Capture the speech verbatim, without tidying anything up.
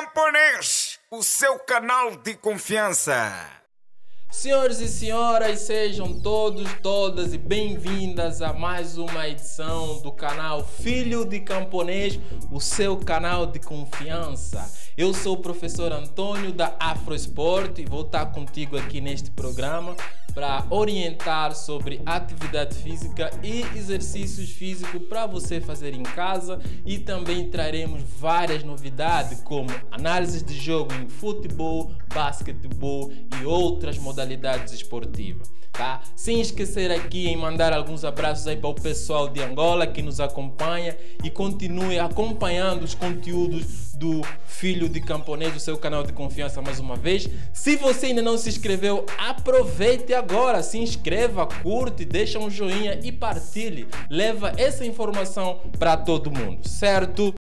Camponês, o seu canal de confiança. Senhores e senhoras, sejam todos, todas e bem-vindas a mais uma edição do canal Filho de Camponês, o seu canal de confiança. Eu sou o professor Antônio da Afrosport e vou estar contigo aqui neste programa para orientar sobre atividade física e exercícios físicos para você fazer em casa, e também traremos várias novidades como análises de jogo em futebol, basquetebol e outras modalidades esportivas. Tá? Sem esquecer aqui em mandar alguns abraços aí para o pessoal de Angola que nos acompanha, e continue acompanhando os conteúdos do Filho de Camponês, o seu canal de confiança mais uma vez. Se você ainda não se inscreveu, aproveite agora, se inscreva, curte, deixa um joinha e partilhe. Leva essa informação para todo mundo, certo?